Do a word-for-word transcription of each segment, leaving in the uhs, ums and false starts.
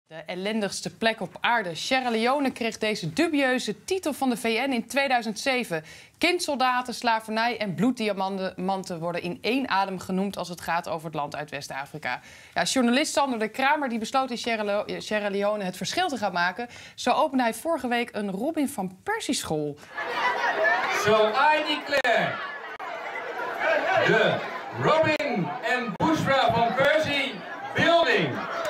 De ellendigste plek op aarde. Sierra Leone kreeg deze dubieuze titel van de V N in tweeduizend zeven. Kindsoldaten, slavernij en bloeddiamanten worden in één adem genoemd als het gaat over het land uit West-Afrika. Ja, journalist Sander de Kramer die besloot in Sierra, Le Sierra Leone het verschil te gaan maken. Zo opende hij vorige week een Robin van Persie school. So I declare de Robin en Bushra van Persie building.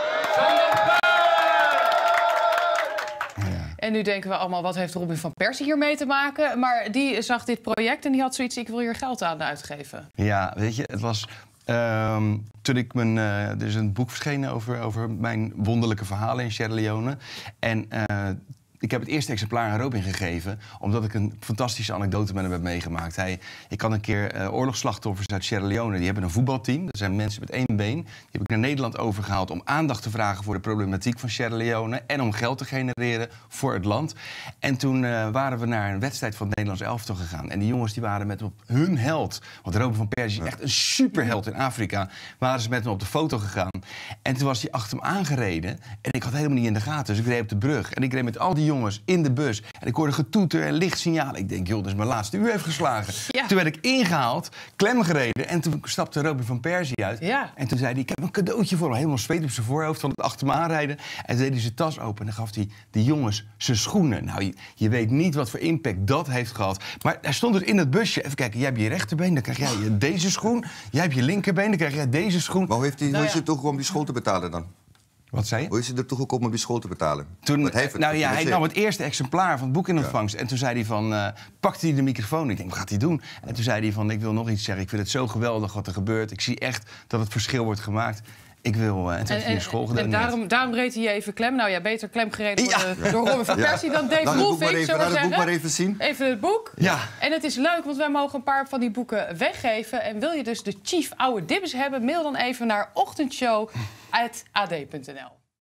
En nu denken we allemaal, wat heeft Robin van Persie hiermee te maken? Maar die zag dit project en die had zoiets, ik wil hier geld aan uitgeven. Ja, weet je, het was... Um, toen ik mijn... Uh, er is een boek verschenen over, over mijn wonderlijke verhalen in Sierra Leone. En uh, ik heb het eerste exemplaar aan Robin gegeven, omdat ik een fantastische anekdote met hem heb meegemaakt. Hij, ik had een keer uh, oorlogsslachtoffers uit Sierra Leone. Die hebben een voetbalteam. Dat zijn mensen met één been. Die heb ik naar Nederland overgehaald om aandacht te vragen voor de problematiek van Sierra Leone en om geld te genereren voor het land. En toen uh, waren we naar een wedstrijd van het Nederlands elftal gegaan. En die jongens die waren met op hun held, want Robin van Persie is echt een superheld in Afrika, waren ze met hem op de foto gegaan. En toen was hij achter hem aangereden en ik had helemaal niet in de gaten. Dus ik reed op de brug en ik reed met al die jongens in de bus. En ik hoorde getoeter en lichtsignalen. Ik denk, joh, dat is mijn laatste uur heeft geslagen. Ja. Toen werd ik ingehaald, klem gereden. En toen stapte Robin van Persie uit. Ja. En toen zei hij, ik heb een cadeautje voor hem. Helemaal zweet op zijn voorhoofd van het achter me aanrijden. En toen deed hij zijn tas open en dan gaf hij de jongens zijn schoenen. Nou, je, je weet niet wat voor impact dat heeft gehad. Maar hij stond dus in het busje. Even kijken, jij hebt je rechterbeen, dan krijg jij deze schoen. Jij hebt je linkerbeen, dan krijg jij deze schoen. Maar hoe, heeft hij, nou, hoe is ja. het toch om die school te betalen dan? Wat zei je? Hoe is het er toch gekomen om die school te betalen? Toen, nou ja, hij nam het eerste exemplaar van het boek in ontvangst. Ja. En toen zei hij van, uh, pakte hij de microfoon. Ik denk, wat gaat hij doen? En toen zei hij van, ik wil nog iets zeggen. Ik vind het zo geweldig wat er gebeurt. Ik zie echt dat het verschil wordt gemaakt. Ik wil... Uh, en toen heeft hij in school gedaan. En daarom, daarom reed hij even klem. Nou ja, beter klem gereden worden ja. door Robin van Persie ja. dan Dave Roelvink. Laat het boek maar even zien. Even het boek. Ja. En het is leuk, want wij mogen een paar van die boeken weggeven. En wil je dus de Chief Oude Dibbes hebben, mail dan even naar ochtendshow apenstaartje a d punt n l.